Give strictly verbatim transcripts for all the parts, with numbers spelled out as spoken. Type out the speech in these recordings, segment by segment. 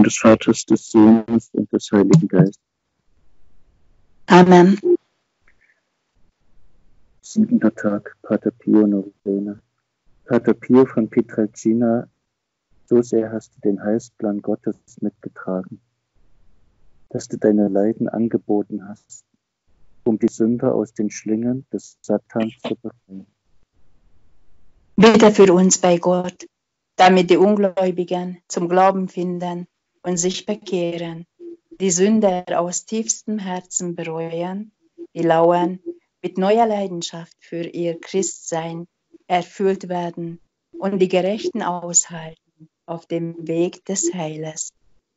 Namen des Vaters, des Sohnes und des Heiligen Geistes. Amen. Siebenter Tag, Pater Pio Novena. Pater Pio von Pietrelcina, so sehr hast du den Heilsplan Gottes mitgetragen, dass du deine Leiden angeboten hast, um die Sünder aus den Schlingen des Satans zu befreien. Bitte für uns bei Gott, damit die Ungläubigen zum Glauben finden und sich bekehren, die Sünder aus tiefstem Herzen bereuen, die lauern mit neuer Leidenschaft für ihr Christsein erfüllt werden und die Gerechten aushalten auf dem Weg des Heiles.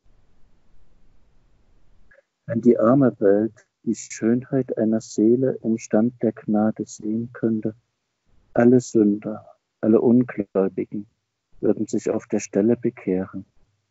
Wenn die arme Welt die Schönheit einer Seele im Stand der Gnade sehen könnte, alle Sünder, alle Ungläubigen würden sich auf der Stelle bekehren.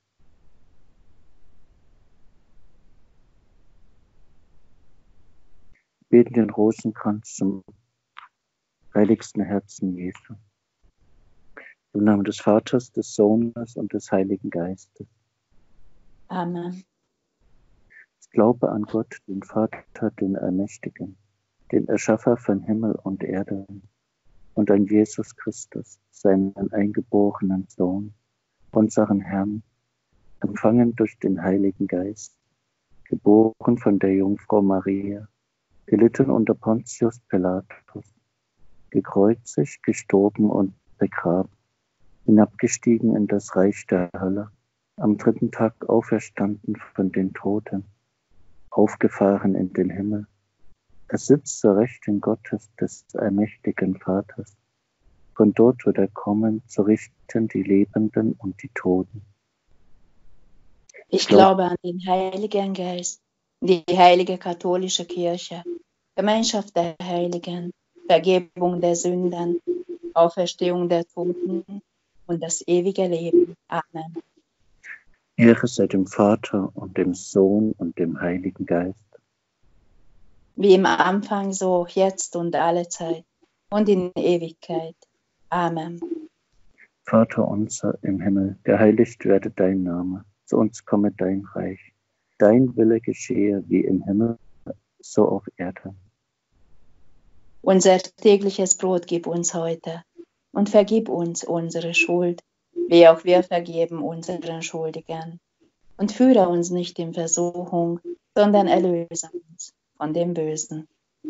Wir beten den Rosenkranz zum heiligsten Herzen Jesu. Im Namen des Vaters, des Sohnes und des Heiligen Geistes. Amen. Ich glaube an Gott, den Vater, den Allmächtigen, den Erschaffer von Himmel und Erde, und an Jesus Christus, seinen eingeborenen Sohn, unseren Herrn, empfangen durch den Heiligen Geist, geboren von der Jungfrau Maria, gelitten unter Pontius Pilatus, gekreuzigt, gestorben und begraben, hinabgestiegen in das Reich der Hölle, am dritten Tag auferstanden von den Toten, aufgefahren in den Himmel. Er sitzt zur Rechten Gottes, des allmächtigen Vaters. Von dort wird er kommen, zu richten die Lebenden und die Toten. Ich glaube an den Heiligen Geist, die heilige katholische Kirche, Gemeinschaft der Heiligen, Vergebung der Sünden, Auferstehung der Toten und das ewige Leben. Amen. Ehre sei dem Vater und dem Sohn und dem Heiligen Geist. Wie im Anfang, so jetzt und alle Zeit und in Ewigkeit. Amen. Vater unser im Himmel, geheiligt werde dein Name, zu uns komme dein Reich. Dein Wille geschehe wie im Himmel, so auf Erden. Unser tägliches Brot gib uns heute und vergib uns unsere Schuld, wie auch wir vergeben unseren Schuldigen. Und führe uns nicht in Versuchung, sondern erlöse uns von dem Bösen.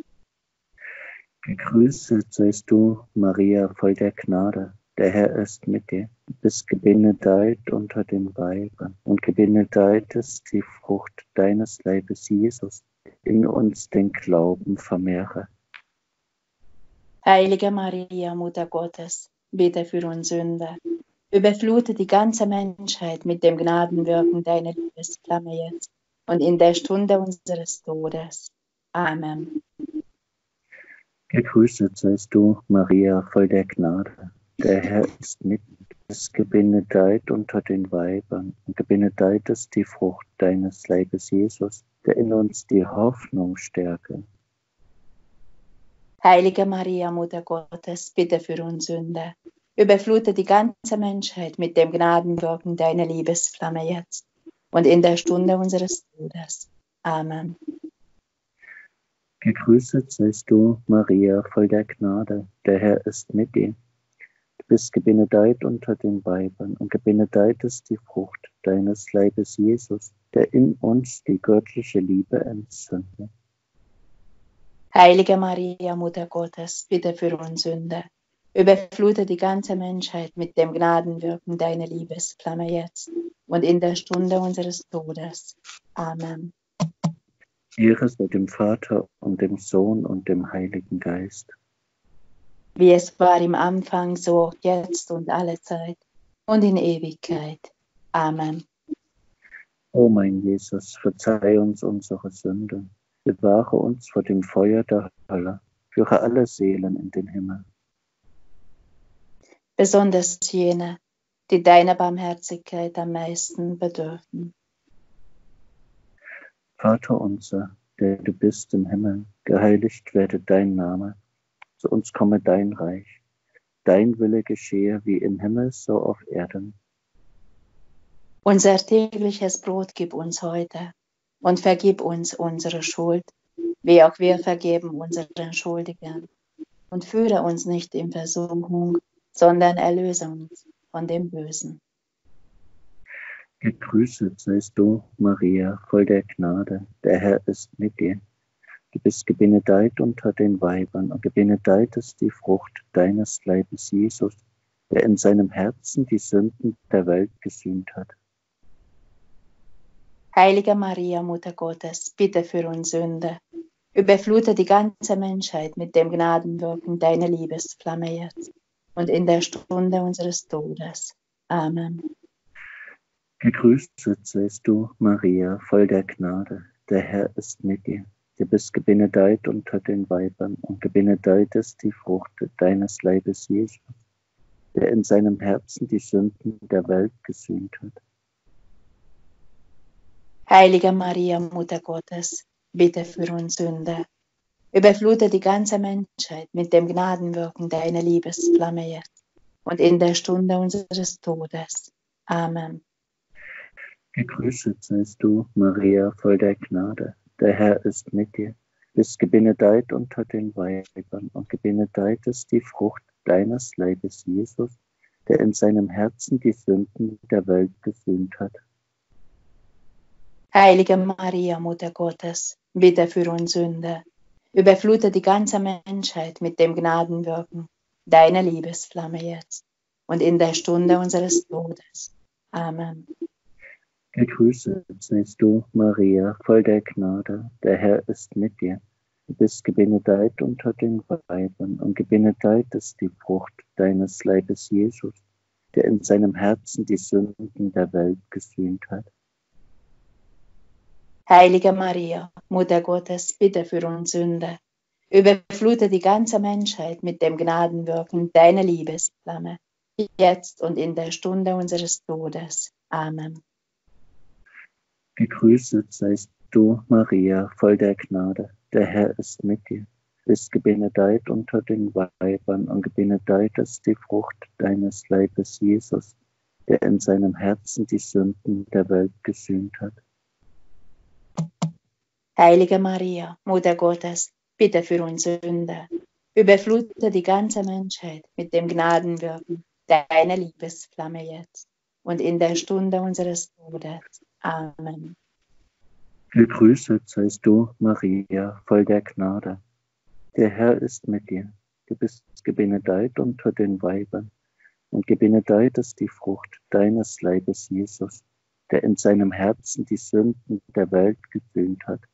Gegrüßet seist du, Maria, voll der Gnade. Der Herr ist mit dir. Du bist gebenedeit unter den Weibern und gebenedeit ist die Frucht deines Leibes, Jesus. In uns den Glauben vermehre. Heilige Maria, Mutter Gottes, bitte für uns Sünder. Überflute die ganze Menschheit mit dem Gnadenwirken deiner Liebesflamme jetzt und in der Stunde unseres Todes. Amen. Gegrüßet seist du, Maria, voll der Gnade. Der Herr ist mit dir. Du bist gebenedeit unter den Weibern und gebenedeit ist die Frucht deines Leibes, Jesus, der in uns die Hoffnung stärke. Heilige Maria, Mutter Gottes, bitte für uns Sünder. Überflute die ganze Menschheit mit dem Gnadenwirken deiner Liebesflamme jetzt und in der Stunde unseres Todes. Amen. Gegrüßet seist du, Maria, voll der Gnade. Der Herr ist mit dir. Du bist gebenedeit unter den Weibern und gebenedeit ist die Frucht deines Leibes, Jesus, der in uns die göttliche Liebe entzündet. Heilige Maria, Mutter Gottes, bitte für uns Sünder. Überflute die ganze Menschheit mit dem Gnadenwirken deiner Liebesflamme jetzt und in der Stunde unseres Todes. Amen. Ehre sei dem Vater und dem Sohn und dem Heiligen Geist. Wie es war im Anfang, so jetzt und alle Zeit und in Ewigkeit. Amen. O mein Jesus, verzeih uns unsere Sünden, bewahre uns vor dem Feuer der Hölle, führe alle Seelen in den Himmel. Besonders jene, die deiner Barmherzigkeit am meisten bedürfen. Vater unser, der du bist im Himmel, geheiligt werde dein Name, zu uns komme dein Reich, dein Wille geschehe wie im Himmel, so auf Erden. Unser tägliches Brot gib uns heute und vergib uns unsere Schuld, wie auch wir vergeben unseren Schuldigern. Und führe uns nicht in Versuchung, sondern erlöse uns von dem Bösen. Gegrüßet seist du, Maria, voll der Gnade, der Herr ist mit dir. Du bist gebenedeit unter den Weibern und gebenedeit ist die Frucht deines Leibes, Jesus, der in seinem Herzen die Sünden der Welt gesühnt hat. Heilige Maria, Mutter Gottes, bitte für uns Sünder. Überflute die ganze Menschheit mit dem Gnadenwirken deiner Liebesflamme jetzt und in der Stunde unseres Todes. Amen. Gegrüßet seist du, Maria, voll der Gnade, der Herr ist mit dir. Du bist gebenedeit unter den Weibern und gebenedeit ist die Frucht deines Leibes, Jesus, der in seinem Herzen die Sünden der Welt gesühnt hat. Heilige Maria, Mutter Gottes, bitte für uns Sünder. Überflute die ganze Menschheit mit dem Gnadenwirken deiner Liebesflamme jetzt und in der Stunde unseres Todes. Amen. Gegrüßet seist du, Maria, voll der Gnade, der Herr ist mit dir. Du bist gebenedeit unter den Weibern und gebenedeit ist die Frucht deines Leibes, Jesus, der in seinem Herzen die Sünden der Welt gesühnt hat. Heilige Maria, Mutter Gottes, bitte für uns Sünder. Überflute die ganze Menschheit mit dem Gnadenwirken deiner Liebesflamme jetzt und in der Stunde unseres Todes. Amen. Gegrüßet seist du, Maria, voll der Gnade, der Herr ist mit dir. Du bist gebenedeit unter den Weibern und gebenedeit ist die Frucht deines Leibes, Jesus, der in seinem Herzen die Sünden der Welt gesühnt hat. Heilige Maria, Mutter Gottes, bitte für uns Sünder. Überflute die ganze Menschheit mit dem Gnadenwirken deiner Liebesflamme, jetzt und in der Stunde unseres Todes. Amen. Gegrüßet seist du, Maria, voll der Gnade, der Herr ist mit dir. Du bist gebenedeit unter den Weibern und gebenedeit ist die Frucht deines Leibes, Jesus, der in seinem Herzen die Sünden der Welt gesühnt hat. Heilige Maria, Mutter Gottes, bitte für uns Sünder. Überflute die ganze Menschheit mit dem Gnadenwirken deiner Liebesflamme jetzt und in der Stunde unseres Todes. Amen. Gegrüßet seist du, Maria, voll der Gnade. Der Herr ist mit dir. Du bist gebenedeit unter den Weibern und gebenedeit ist die Frucht deines Leibes, Jesus, der in seinem Herzen die Sünden der Welt gesühnt hat.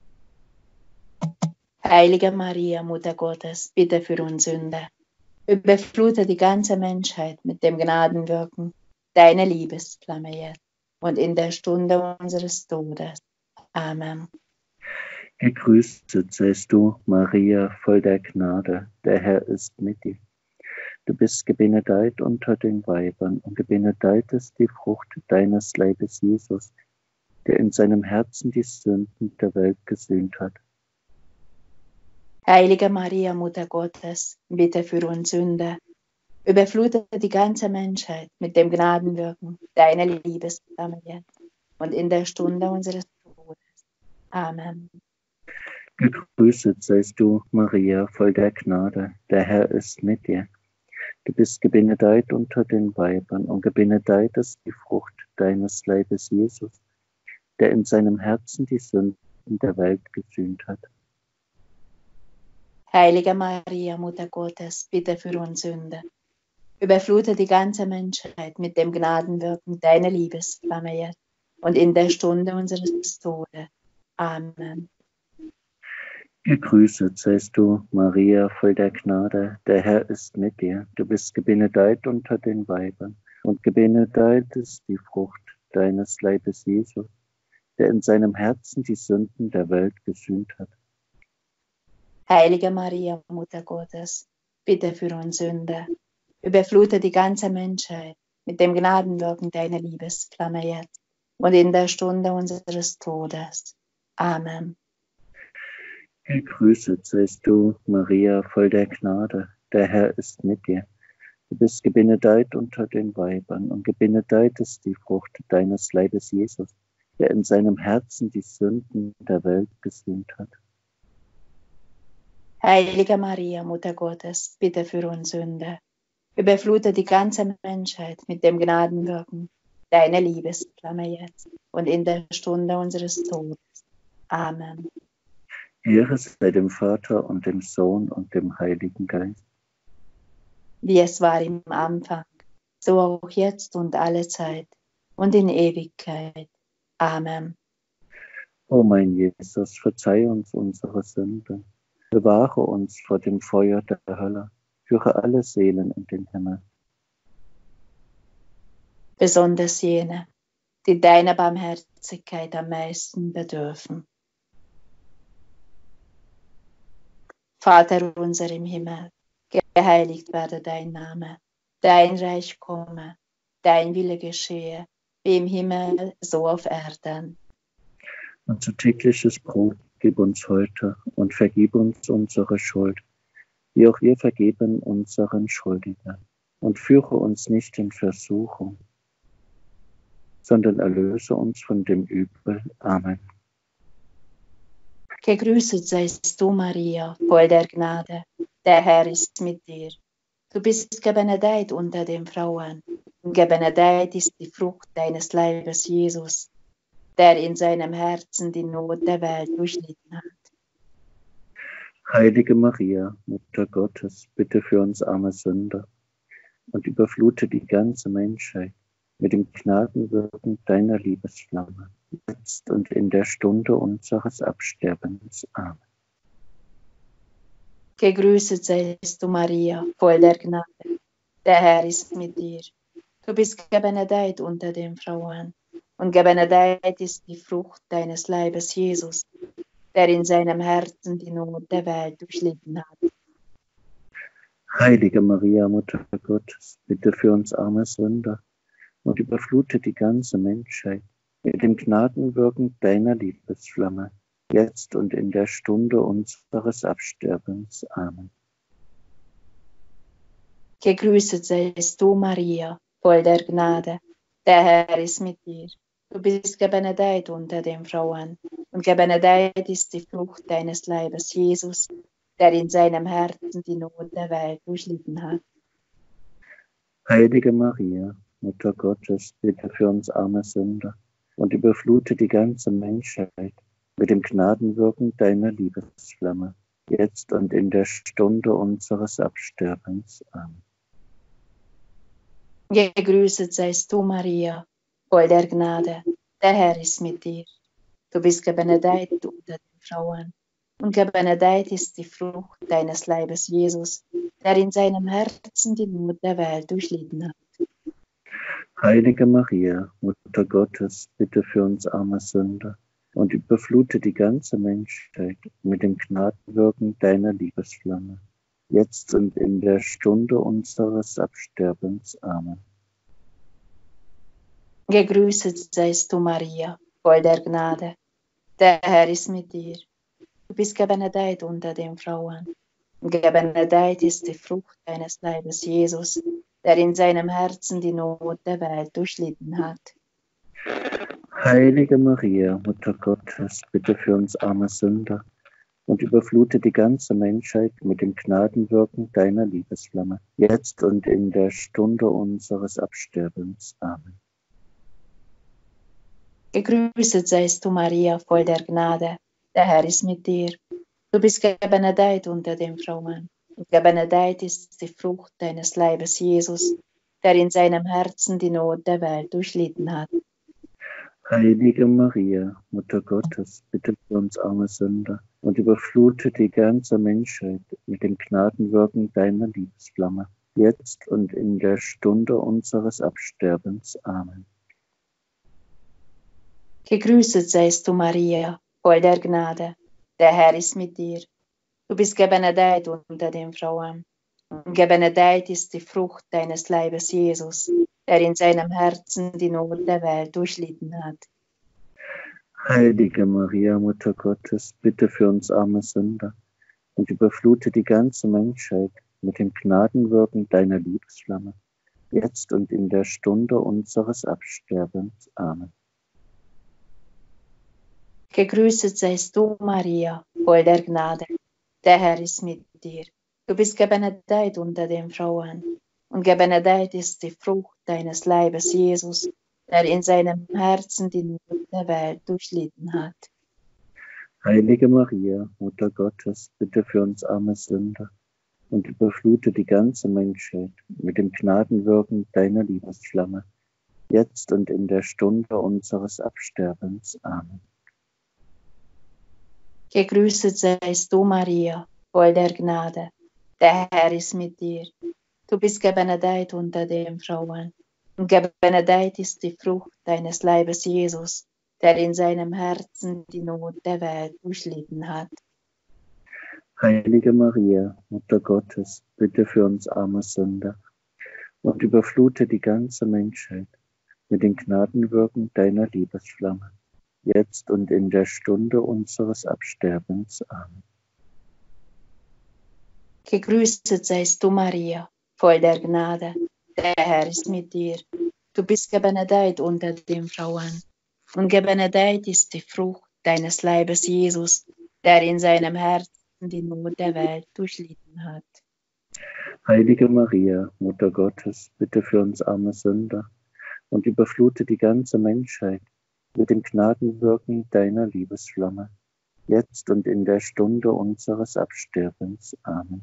Heilige Maria, Mutter Gottes, bitte für uns Sünder. Überflute die ganze Menschheit mit dem Gnadenwirken deiner Liebesflamme jetzt und in der Stunde unseres Todes. Amen. Gegrüßet seist du, Maria, voll der Gnade, der Herr ist mit dir. Du bist gebenedeit unter den Weibern und gebenedeit ist die Frucht deines Leibes, Jesus, der in seinem Herzen die Sünden der Welt gesühnt hat. Heilige Maria, Mutter Gottes, bitte für uns Sünder. Überflute die ganze Menschheit mit dem Gnadenwirken deiner Liebesflamme jetzt und in der Stunde unseres Todes. Amen. Gegrüßet seist du, Maria, voll der Gnade, der Herr ist mit dir. Du bist gebenedeit unter den Weibern und gebenedeit ist die Frucht deines Leibes, Jesus, der in seinem Herzen die Sünden der Welt gesühnt hat. Heilige Maria, Mutter Gottes, bitte für uns Sünder. Überflute die ganze Menschheit mit dem Gnadenwirken deiner Liebesflamme jetzt und in der Stunde unseres Todes. Amen. Gegrüßet seist du, Maria, voll der Gnade, der Herr ist mit dir. Du bist gebenedeit unter den Weibern und gebenedeit ist die Frucht deines Leibes, Jesus, der in seinem Herzen die Sünden der Welt gesühnt hat. Heilige Maria, Mutter Gottes, bitte für uns Sünder. Überflute die ganze Menschheit mit dem Gnadenwirken deiner Liebesflamme jetzt und in der Stunde unseres Todes. Amen. Gegrüßet seist du, Maria, voll der Gnade, der Herr ist mit dir. Du bist gebenedeit unter den Weibern und gebenedeit ist die Frucht deines Leibes, Jesus, der in seinem Herzen die Sünden der Welt gesühnt hat. Heilige Maria, Mutter Gottes, bitte für uns Sünder. Überflute die ganze Menschheit mit dem Gnadenwirken deiner Liebesflamme jetzt und in der Stunde unseres Todes. Amen. Ehre sei dem Vater und dem Sohn und dem Heiligen Geist. Wie es war im Anfang, so auch jetzt und alle Zeit und in Ewigkeit. Amen. O mein Jesus, verzeih uns unsere Sünden, bewahre uns vor dem Feuer der Hölle, führe alle Seelen in den Himmel. Besonders jene, die deiner Barmherzigkeit am meisten bedürfen. Vater unser im Himmel, geheiligt werde dein Name, dein Reich komme, dein Wille geschehe, wie im Himmel, so auf Erden. Unser tägliches Brot gib uns heute und vergib uns unsere Schuld, wie auch wir vergeben unseren Schuldigen. Und führe uns nicht in Versuchung, sondern erlöse uns von dem Übel. Amen. Gegrüßet seist du, Maria, voll der Gnade, der Herr ist mit dir. Du bist gebenedeit unter den Frauen, und gebenedeit ist die Frucht deines Leibes, Jesus, der in seinem Herzen die Not der Welt durchlitten hat. Heilige Maria, Mutter Gottes, bitte für uns arme Sünder und überflute die ganze Menschheit mit dem Gnadenwirken deiner Liebesflamme, jetzt und in der Stunde unseres Absterbens. Amen. Gegrüßet seist du, Maria, voll der Gnade, der Herr ist mit dir. Du bist gebenedeit unter den Frauen, und gebenedeit ist die Frucht deines Leibes, Jesus, der in seinem Herzen die Not der Welt durchlitten hat. Heilige Maria, Mutter Gottes, bitte für uns arme Sünder und überflute die ganze Menschheit mit dem Gnadenwirken deiner Liebesflamme, jetzt und in der Stunde unseres Absterbens. Amen. Gegrüßet seist du, Maria, voll der Gnade, der Herr ist mit dir. Du bist gebenedeit unter den Frauen, und gebenedeit ist die Frucht deines Leibes, Jesus, der in seinem Herzen die Not der Welt durchlitten hat. Heilige Maria, Mutter Gottes, bitte für uns arme Sünder und überflute die ganze Menschheit mit dem Gnadenwirken deiner Liebesflamme, jetzt und in der Stunde unseres Absterbens. Amen. Gegrüßet seist du, Maria, voll der Gnade, der Herr ist mit dir. Du bist gebenedeit unter den Frauen, und gebenedeit ist die Frucht deines Leibes, Jesus, der in seinem Herzen die Not der Welt durchlitten hat. Heilige Maria, Mutter Gottes, bitte für uns arme Sünder und überflute die ganze Menschheit mit dem Gnadenwirken deiner Liebesflamme, jetzt und in der Stunde unseres Absterbens. Amen. Gegrüßet seist du, Maria, voll der Gnade, der Herr ist mit dir. Du bist gebenedeit unter den Frauen, und gebenedeit ist die Frucht deines Leibes, Jesus, der in seinem Herzen die Not der Welt durchlitten hat. Heilige Maria, Mutter Gottes, bitte für uns arme Sünder und überflute die ganze Menschheit mit dem Gnadenwirken deiner Liebesflamme, jetzt und in der Stunde unseres Absterbens. Amen. Gegrüßet seist du, Maria, voll der Gnade, der Herr ist mit dir. Du bist gebenedeit unter den Frauen, und gebenedeit ist die Frucht deines Leibes, Jesus, der in seinem Herzen die Not der Welt durchlitten hat. Heilige Maria, Mutter Gottes, bitte für uns arme Sünder und überflute die ganze Menschheit mit dem Gnadenwirken deiner Liebesflamme, jetzt und in der Stunde unseres Absterbens. Amen. Gegrüßet seist du, Maria, voll der Gnade, der Herr ist mit dir. Du bist gebenedeit unter den Frauen, und gebenedeit ist die Frucht deines Leibes, Jesus, der in seinem Herzen die Not der Welt durchlitten hat. Heilige Maria, Mutter Gottes, bitte für uns arme Sünder und überflute die ganze Menschheit mit dem Gnadenwirken deiner Liebesflamme, jetzt und in der Stunde unseres Absterbens. Amen. Gegrüßet seist du, Maria, voll der Gnade. Der Herr ist mit dir. Du bist gebenedeit unter den Frauen, und gebenedeit ist die Frucht deines Leibes, Jesus, der in seinem Herzen die Not der Welt durchlitten hat. Heilige Maria, Mutter Gottes, bitte für uns arme Sünder und überflute die ganze Menschheit mit dem Gnadenwirken deiner Liebesflamme, jetzt und in der Stunde unseres Absterbens. Amen. Gegrüßet seist du, Maria, voll der Gnade. Der Herr ist mit dir. Du bist gebenedeit unter den Frauen, und gebenedeit ist die Frucht deines Leibes, Jesus, der in seinem Herzen die Not der Welt durchlitten hat. Heilige Maria, Mutter Gottes, bitte für uns arme Sünder und überflute die ganze Menschheit mit den Gnadenwirken deiner Liebesflamme, jetzt und in der Stunde unseres Absterbens. Amen. Gegrüßet seist du, Maria, voll der Gnade. Der Herr ist mit dir. Du bist gebenedeit unter den Frauen, und gebenedeit ist die Frucht deines Leibes, Jesus, der in seinem Herzen die Not der Welt durchlitten hat. Heilige Maria, Mutter Gottes, bitte für uns arme Sünder und überflute die ganze Menschheit mit dem Gnadenwirken deiner Liebesflamme, jetzt und in der Stunde unseres Absterbens. Amen.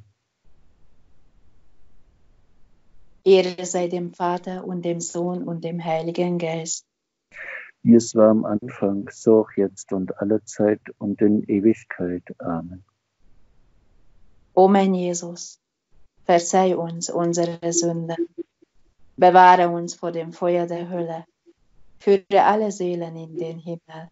Ehre sei dem Vater und dem Sohn und dem Heiligen Geist. Wie es war am Anfang, so auch jetzt und alle Zeit und in Ewigkeit. Amen. O mein Jesus, verzeih uns unsere Sünden, bewahre uns vor dem Feuer der Hölle, führe alle Seelen in den Himmel.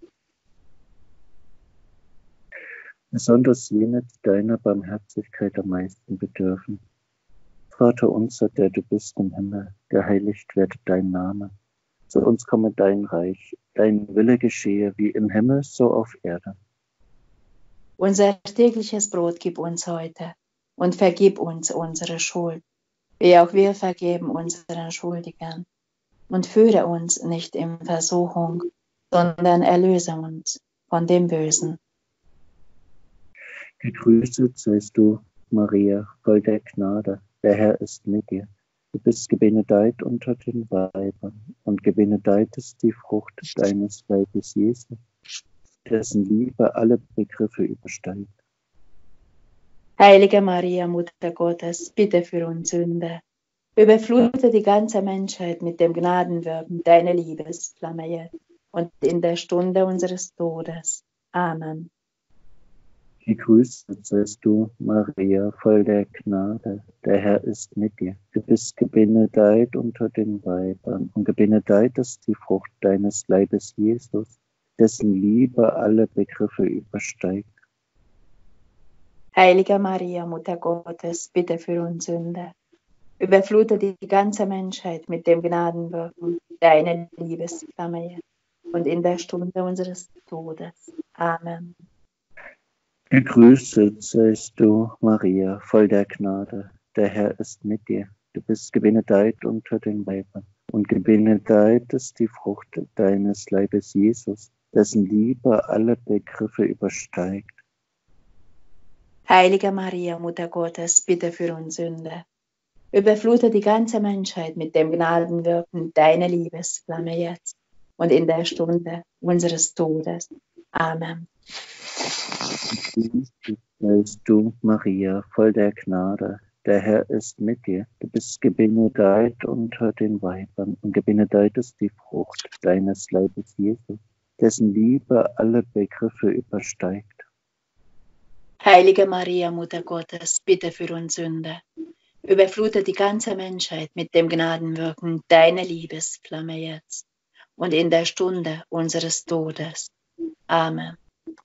Besonders jene, die deiner Barmherzigkeit am meisten bedürfen. Vater unser, der du bist im Himmel, geheiligt werde dein Name. Zu uns komme dein Reich, dein Wille geschehe, wie im Himmel, so auf Erde. Unser tägliches Brot gib uns heute und vergib uns unsere Schuld, wie auch wir vergeben unseren Schuldigern. Und führe uns nicht in Versuchung, sondern erlöse uns von dem Bösen. Gegrüßet seist du, Maria, voll der Gnade, der Herr ist mit dir. Du bist gebenedeit unter den Weibern, und gebenedeit ist die Frucht deines Leibes, Jesus, dessen Liebe alle Begriffe übersteigt. Heilige Maria, Mutter Gottes, bitte für uns Sünder. Überflute die ganze Menschheit mit dem Gnadenwirken deiner Liebesflamme jetzt und in der Stunde unseres Todes. Amen. Gegrüßet seist du, Maria, voll der Gnade, der Herr ist mit dir. Du bist gebenedeit unter den Weibern, und gebenedeit ist die Frucht deines Leibes, Jesus, dessen Liebe alle Begriffe übersteigt. Heilige Maria, Mutter Gottes, bitte für uns Sünder. Überflute die ganze Menschheit mit dem Gnadenwirken deiner Liebesflamme jetzt und in der Stunde unseres Todes. Amen. Gegrüßet seist du, Maria, voll der Gnade, der Herr ist mit dir. Du bist gebenedeit unter den Weibern, und gebenedeit ist die Frucht deines Leibes, Jesus, dessen Liebe alle Begriffe übersteigt. Heilige Maria, Mutter Gottes, bitte für uns Sünder. Überflute die ganze Menschheit mit dem Gnadenwirken deiner Liebesflamme jetzt und in der Stunde unseres Todes. Amen. Gegrüßet seist du, Maria, voll der Gnade, der Herr ist mit dir. Du bist gebenedeit unter den Weibern, und gebenedeit ist die Frucht deines Leibes, Jesus, dessen Liebe alle Begriffe übersteigt. Heilige Maria, Mutter Gottes, bitte für uns Sünder. Überflute die ganze Menschheit mit dem Gnadenwirken deiner Liebesflamme jetzt und in der Stunde unseres Todes. Amen.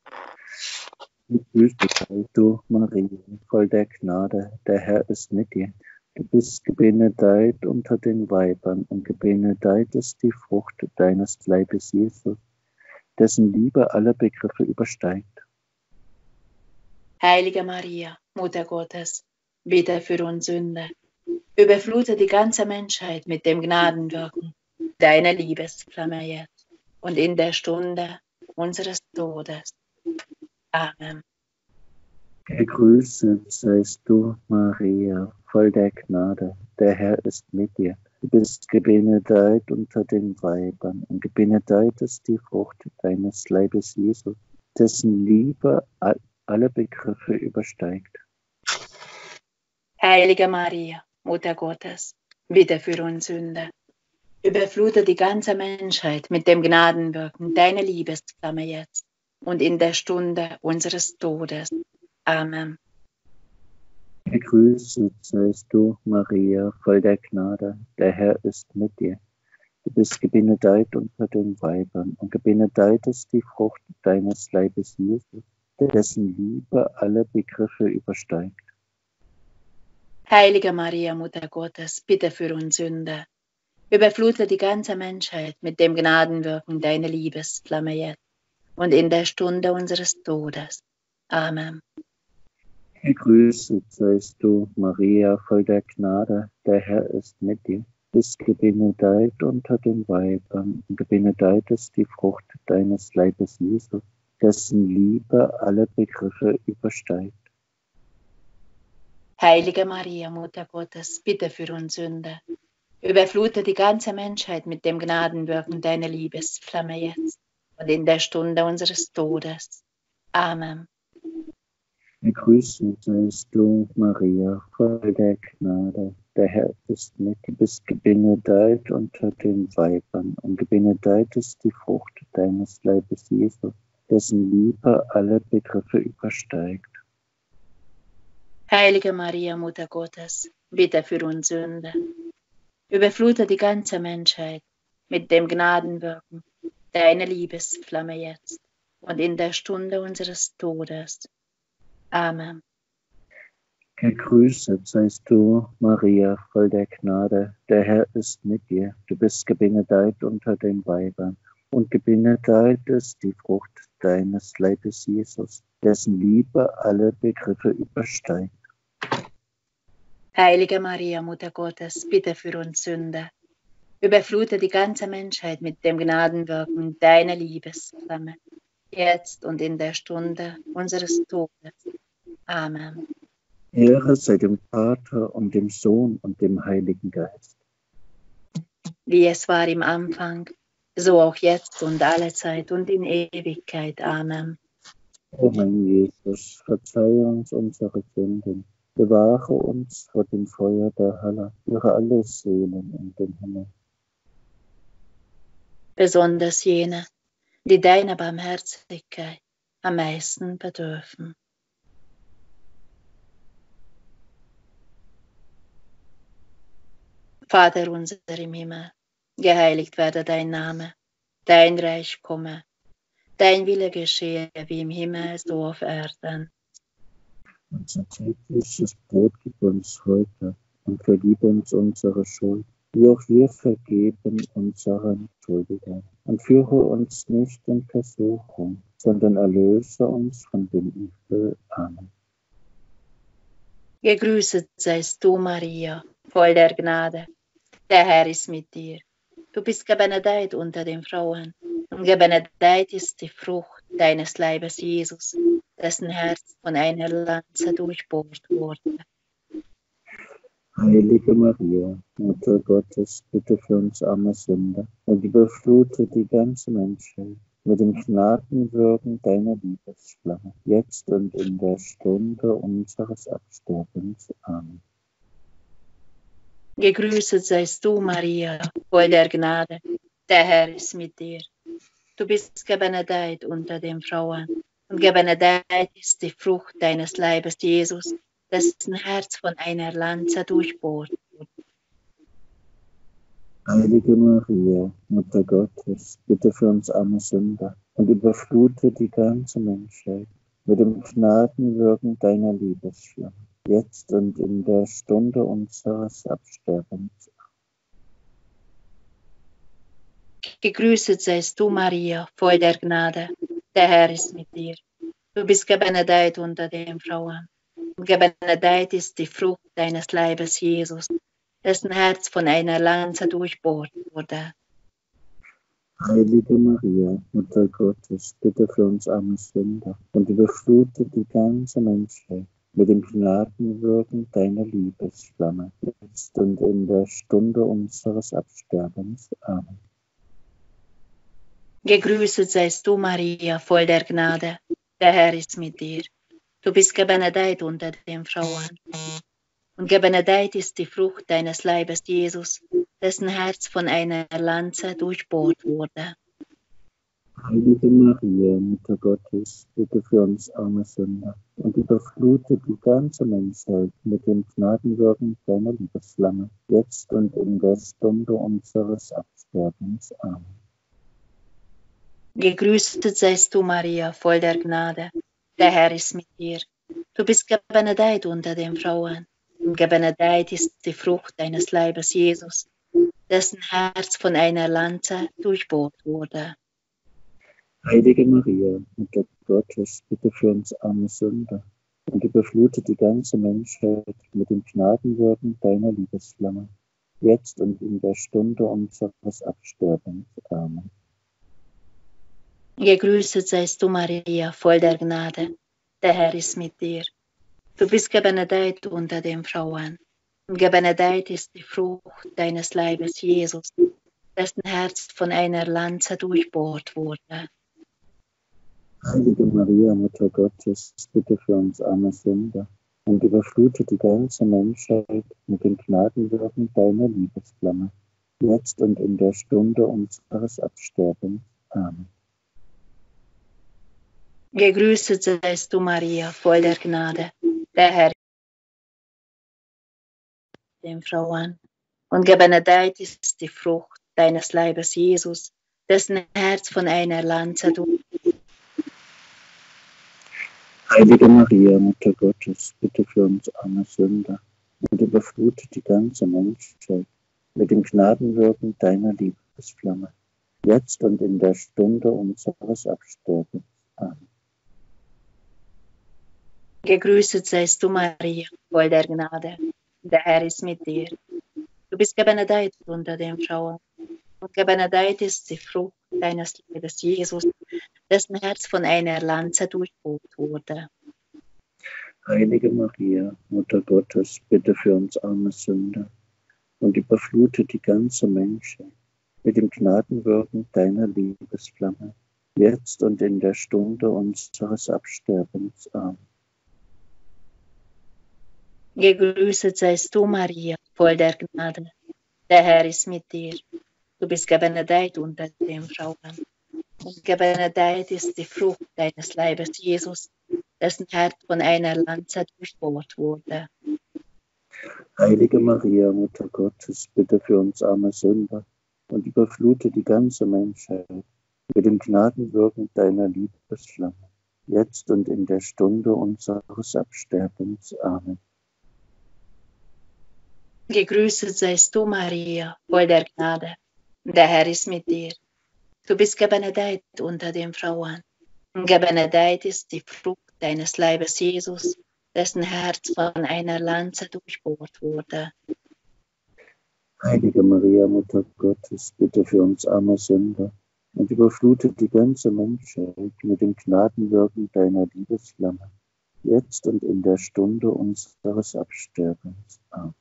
Gegrüßet seist du, Maria, voll der Gnade, der Herr ist mit dir. Du bist gebenedeit unter den Weibern, und gebenedeit ist die Frucht deines Leibes, Jesus, dessen Liebe alle Begriffe übersteigt. Heilige Maria, Mutter Gottes, bitte für uns Sünder. Überflute die ganze Menschheit mit dem Gnadenwirken deiner Liebesflamme jetzt und in der Stunde unseres Todes. Amen. Gegrüßet seist du, Maria, voll der Gnade, der Herr ist mit dir. Du bist gebenedeit unter den Weibern und gebenedeit ist die Frucht deines Leibes, Jesus, dessen Liebe alle Begriffe übersteigt. Heilige Maria, Mutter Gottes, bitte für uns Sünder. Überflute die ganze Menschheit mit dem Gnadenwirken deiner Liebesflamme jetzt und in der Stunde unseres Todes. Amen. Gegrüßet seist du, Maria, voll der Gnade, der Herr ist mit dir. Du bist gebenedeit unter den Weibern und gebenedeit ist die Frucht deines Leibes, Jesus, dessen Liebe alle Begriffe übersteigt. Heilige Maria, Mutter Gottes, bitte für uns Sünder. Überflute die ganze Menschheit mit dem Gnadenwirken deiner Liebesflamme jetzt und in der Stunde unseres Todes. Amen. Gegrüßet seist du, Maria, voll der Gnade, der Herr ist mit dir. Du bist gebenedeit unter den Weibern und gebenedeit ist die Frucht deines Leibes, Jesus, dessen Liebe alle Begriffe übersteigt. Heilige Maria, Mutter Gottes, bitte für uns Sünder. Überflute die ganze Menschheit mit dem Gnadenwirken deiner Liebesflamme jetzt und in der Stunde unseres Todes. Amen. Gegrüßet seist du, Maria, voll der Gnade, der Herr ist mit dir. Du bist gebenedeit unter den Weibern und gebenedeit ist die Frucht deines Leibes, Jesus, dessen Liebe alle Begriffe übersteigt. Heilige Maria, Mutter Gottes, bitte für uns Sünder. Überflute die ganze Menschheit mit dem Gnadenwirken deiner Liebesflamme jetzt und in der Stunde unseres Todes. Amen. Gegrüßet seist du, Maria, voll der Gnade, der Herr ist mit dir. Du bist gebenedeit unter den Weibern und gebenedeit ist die Frucht deines Leibes, Jesus, dessen Liebe alle Begriffe übersteigt. Heilige Maria, Mutter Gottes, bitte für uns Sünder. Überflute die ganze Menschheit mit dem Gnadenwirken deiner Liebesflamme, jetzt und in der Stunde unseres Todes. Amen. Ehre sei dem Vater und dem Sohn und dem Heiligen Geist. Wie es war im Anfang, so auch jetzt und allezeit und in Ewigkeit. Amen. O mein Jesus, verzeihe uns unsere Sünden, bewahre uns vor dem Feuer der Hölle, führe alle Seelen in den Himmel. Besonders jene, die deiner Barmherzigkeit am meisten bedürfen. Vater unser im Himmel, geheiligt werde dein Name, dein Reich komme, dein Wille geschehe wie im Himmel, so auf Erden. Unser tägliches Brot gib uns heute und vergib uns unsere Schuld, wie auch wir vergeben unseren Schuldigern. Und führe uns nicht in Versuchung, sondern erlöse uns von dem Übel. Amen. Gegrüßet seist du, Maria, voll der Gnade. Der Herr ist mit dir. Du bist gebenedeit unter den Frauen, und gebenedeit ist die Frucht deines Leibes, Jesus, dessen Herz von einer Lanze durchbohrt wurde. Heilige Maria, Mutter Gottes, bitte für uns arme Sünder und überflute die ganze Menschheit mit dem Gnadenwirken deiner Liebesflamme, jetzt und in der Stunde unseres Absterbens. Amen. Gegrüßet seist du, Maria, voll der Gnade. Der Herr ist mit dir. Du bist gebenedeit unter den Frauen, und gebenedeit ist die Frucht deines Leibes, Jesus, dessen Herz von einer Lanze durchbohrt wurde. Heilige Maria, Mutter Gottes, bitte für uns arme Sünder und überflute die ganze Menschheit mit dem Gnadenwirken deiner Liebesflamme, jetzt und in der Stunde unseres Absterbens. Gegrüßet seist du, Maria, voll der Gnade. Der Herr ist mit dir. Du bist gebenedeit unter den Frauen, Und gebenedeit ist die Frucht deines Leibes, Jesus, dessen Herz von einer Lanze durchbohrt wurde. Heilige Maria, Mutter Gottes, bitte für uns arme Sünder und überflute die ganze Menschheit mit dem Gnadenwirken deiner Liebesflamme, jetzt und in der Stunde unseres Absterbens. Amen. Gegrüßet seist du, Maria, voll der Gnade, der Herr ist mit dir. Du bist gebenedeit unter den Frauen. Und gebenedeit ist die Frucht deines Leibes, Jesus, dessen Herz von einer Lanze durchbohrt wurde. Heilige Maria, Mutter Gottes, bitte für uns arme Sünder und überflute die ganze Menschheit mit dem Gnadenwirken deiner Liebesflamme, jetzt und in der Stunde unseres Absterbens. Amen. Gegrüßet seist du, Maria, voll der Gnade, der Herr ist mit dir. Du bist gebenedeit unter den Frauen. Und gebenedeit ist die Frucht deines Leibes, Jesus, dessen Herz von einer Lanze durchbohrt wurde. Heilige Maria, Mutter Gottes, bitte für uns arme Sünder und überflute die ganze Menschheit mit dem Gnadenwirken deiner Liebesflamme, jetzt und in der Stunde unseres Absterbens. Amen. Gegrüßet seist du, Maria, voll der Gnade, der Herr ist mit dir. Du bist gebenedeit unter den Frauen. Und gebenedeit ist die Frucht deines Leibes, Jesus, dessen Herz von einer Lanze durchbohrt wurde. Heilige Maria, Mutter Gottes, bitte für uns arme Sünder und überflute die ganze Menschheit mit dem Gnadenwirken deiner Liebesflamme, jetzt und in der Stunde unseres Absterbens. Amen. Gegrüßet seist du, Maria, voll der Gnade, der Herr ist mit den Frauen. Und gebenedeit ist die Frucht deines Leibes, Jesus, dessen Herz von einer Lanze durchbohrt. Heilige Maria, Mutter Gottes, bitte für uns arme Sünder und überflute die ganze Menschheit mit dem Gnadenwirken deiner Liebesflamme, jetzt und in der Stunde unseres Absterbens. Amen. Gegrüßet seist du, Maria, voll der Gnade, der Herr ist mit dir. Du bist gebenedeit unter den Frauen. Und gebenedeit ist die Frucht deines Leibes, Jesus, dessen Herz von einer Lanze durchbohrt wurde. Heilige Maria, Mutter Gottes, bitte für uns arme Sünder und überflute die ganze Menschheit mit dem Gnadenwirken deiner Liebesflamme, jetzt und in der Stunde unseres Absterbens. Amen. Gegrüßet seist du, Maria, voll der Gnade, der Herr ist mit dir. Du bist gebenedeit unter den Frauen. Und gebenedeit ist die Frucht deines Leibes, Jesus, dessen Herz von einer Lanze durchbohrt wurde. Heilige Maria, Mutter Gottes, bitte für uns arme Sünder und überflute die ganze Menschheit mit dem Gnadenwirken deiner Liebesflamme, jetzt und in der Stunde unseres Absterbens. Amen. Gegrüßet seist du, Maria, voll der Gnade, der Herr ist mit dir. Du bist gebenedeit unter den Frauen. Und gebenedeit ist die Frucht deines Leibes, Jesus, dessen Herz von einer Lanze durchbohrt wurde. Heilige Maria, Mutter Gottes, bitte für uns arme Sünder und überflute die ganze Menschheit mit dem Gnadenwirken deiner Liebesflamme, jetzt und in der Stunde unseres Absterbens. Amen.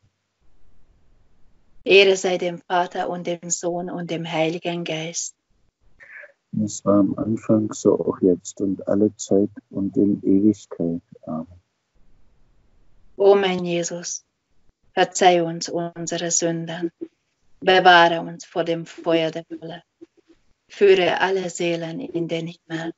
Ehre sei dem Vater und dem Sohn und dem Heiligen Geist. Es war am Anfang, so auch jetzt und alle Zeit und in Ewigkeit. Amen. O mein Jesus, verzeih uns unsere Sünden, bewahre uns vor dem Feuer der Hölle, führe alle Seelen in den Himmel.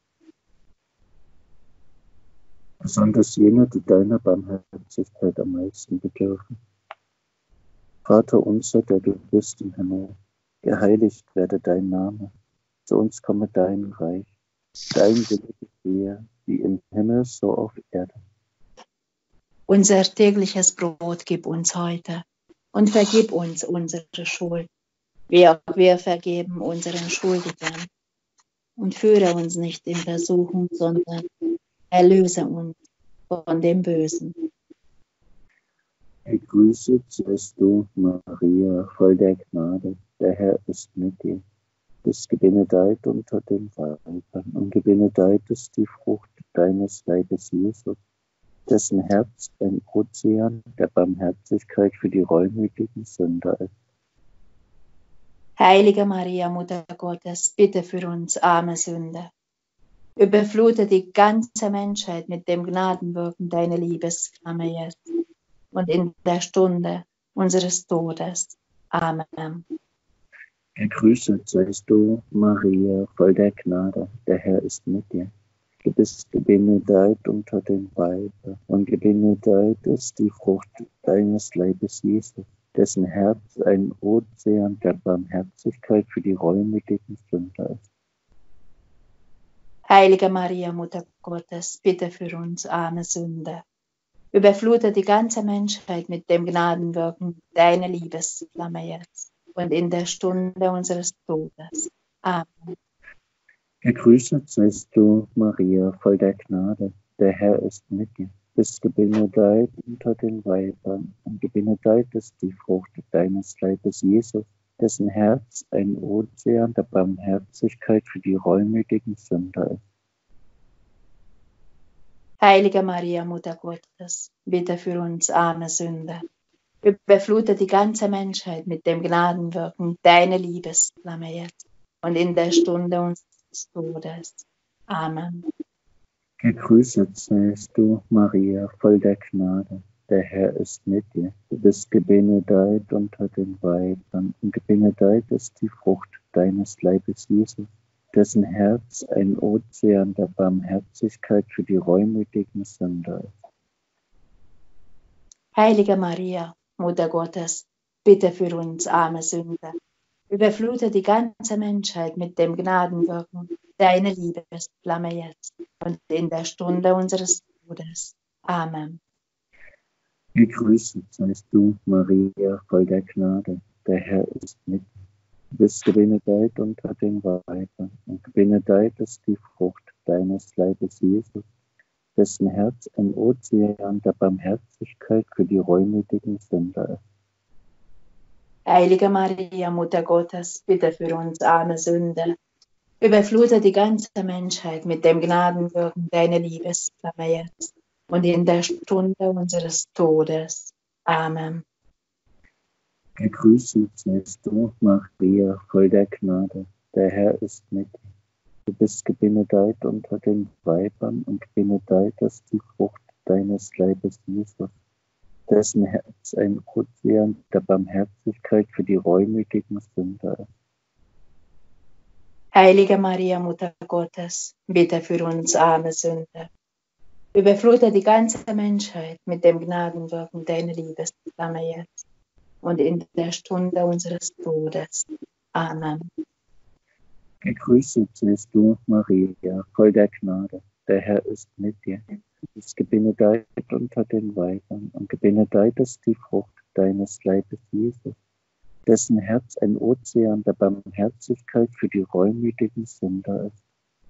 Besonders jene, die deiner Barmherzigkeit am meisten bedürfen. Vater unser, der du bist im Himmel, geheiligt werde dein Name. Zu uns komme dein Reich, dein Wille geschehe, wie im Himmel, so auf Erden. Unser tägliches Brot gib uns heute und vergib uns unsere Schuld, wie auch wir vergeben unseren Schuldigern. Und führe uns nicht in Versuchung, sondern erlöse uns von dem Bösen. Gegrüßet seist du, Maria, voll der Gnade, der Herr ist mit dir. Du bist gebenedeit unter den Weibern und gebenedeit ist die Frucht deines Leibes, Jesus, dessen Herz ein Ozean der Barmherzigkeit für die reumütigen Sünder ist. Heilige Maria, Mutter Gottes, bitte für uns arme Sünder. Überflute die ganze Menschheit mit dem Gnadenwirken deiner Liebesflamme jetzt und in der Stunde unseres Todes. Amen. Gegrüßet seist du, Maria, voll der Gnade, der Herr ist mit dir. Du bist gebenedeit unter den Weibern und gebenedeit ist die Frucht deines Leibes, Jesus, dessen Herz ein Ozean der Barmherzigkeit für die reumütigen Sünder ist. Heilige Maria, Mutter Gottes, bitte für uns arme Sünder. Überflute die ganze Menschheit mit dem Gnadenwirken deiner Liebesflamme jetzt und in der Stunde unseres Todes. Amen. Gegrüßet seist du, Maria, voll der Gnade, der Herr ist mit dir. Du bist gebenedeit unter den Weibern und gebenedeit ist die Frucht deines Leibes, Jesus, dessen Herz ein Ozean der Barmherzigkeit für die reumütigen Sünder ist. Heilige Maria, Mutter Gottes, bitte für uns arme Sünder. Überflute die ganze Menschheit mit dem Gnadenwirken deiner Liebesflamme jetzt und in der Stunde unseres Todes. Amen. Gegrüßet seist du, Maria, voll der Gnade, der Herr ist mit dir. Du bist gebenedeit unter den Weibern und gebenedeit ist die Frucht deines Leibes, Jesus, dessen Herz ein Ozean der Barmherzigkeit für die reumütigen Sünder ist. Heilige Maria, Mutter Gottes, bitte für uns arme Sünder. Überflute die ganze Menschheit mit dem Gnadenwirken deiner Liebesflamme jetzt und in der Stunde unseres Todes. Amen. Gegrüßet seist du, Maria, voll der Gnade, der Herr ist mit dir. Du bist gebenedeit unter den Weibern und gebenedeit ist die Frucht deines Leibes, Jesus, dessen Herz ein Ozean der Barmherzigkeit für die reumütigen Sünder ist. Heilige Maria, Mutter Gottes, bitte für uns arme Sünder. Überflute die ganze Menschheit mit dem Gnadenwirken deiner Liebesflamme jetzt und in der Stunde unseres Todes. Amen. Gegrüßet seist du, Maria, voll der Gnade, der Herr ist mit dir. Du bist gebenedeit unter den Weibern und gebenedeit ist die Frucht deines Leibes, Jesus, dessen Herz ein Ozean der Barmherzigkeit für die reumütigen Sünder ist. Heilige Maria, Mutter Gottes, bitte für uns arme Sünder. Überflute die ganze Menschheit mit dem Gnadenwirken deiner Liebesflamme jetzt und in der Stunde unseres Todes. Amen. Gegrüßet seist du, Maria, voll der Gnade, der Herr ist mit dir. Du bist gebenedeit unter den Weibern und gebenedeit ist die Frucht deines Leibes, Jesus, dessen Herz ein Ozean der Barmherzigkeit für die reumütigen Sünder ist.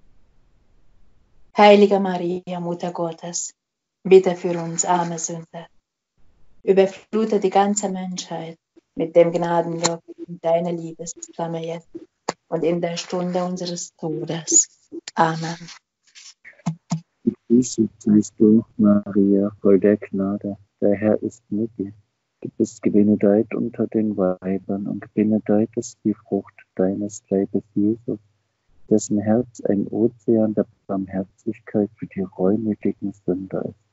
Heilige Maria, Mutter Gottes, bitte für uns arme Sünder. Überflute die ganze Menschheit mit dem Gnadenwirken deiner Liebesflamme jetzt und in der Stunde unseres Todes. Amen. Gegrüßet seist du, Maria, voll der Gnade, der Herr ist mit dir. Du bist gebenedeit unter den Weibern und gebenedeit ist die Frucht deines Leibes, Jesus, dessen Herz ein Ozean der Barmherzigkeit für die reumütigen Sünder ist.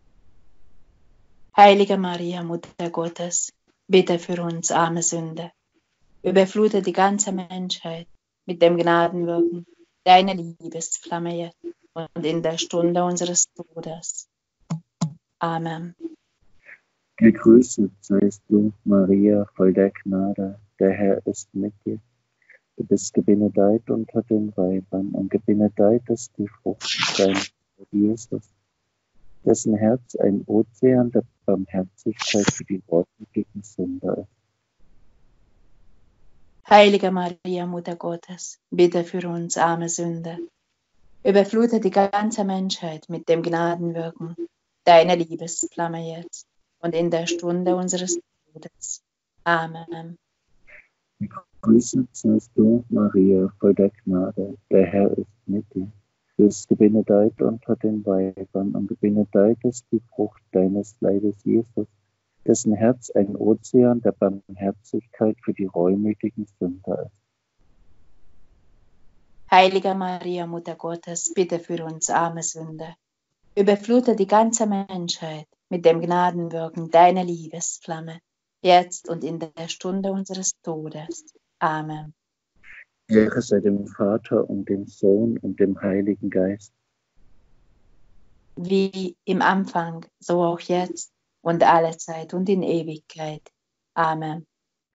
Heilige Maria, Mutter Gottes, bitte für uns arme Sünder. Überflute die ganze Menschheit mit dem Gnadenwirken deiner Liebesflamme jetzt und in der Stunde unseres Todes. Amen. Gegrüßet seist du, Maria, voll der Gnade, der Herr ist mit dir. Du bist gebenedeit unter den Weibern und gebenedeit ist die Frucht deines Leibes, Jesus, dessen Herz ein Ozean der Barmherzigkeit für die reumütigen Sünder ist. Heilige Maria, Mutter Gottes, bitte für uns arme Sünder. Überflute die ganze Menschheit mit dem Gnadenwirken deiner Liebesflamme jetzt und in der Stunde unseres Todes. Amen. Gegrüßet seist du, Maria, voll der Gnade, der Herr ist mit dir. Du bist gebenedeit unter den Weibern und gebenedeit ist die Frucht deines Leibes, Jesus, dessen Herz ein Ozean der Barmherzigkeit für die reumütigen Sünder ist. Heilige Maria, Mutter Gottes, bitte für uns arme Sünder. Überflute die ganze Menschheit mit dem Gnadenwirken deiner Liebesflamme, jetzt und in der Stunde unseres Todes. Amen. Ehre sei dem Vater und dem Sohn und dem Heiligen Geist. Wie im Anfang, so auch jetzt und alle Zeit und in Ewigkeit. Amen.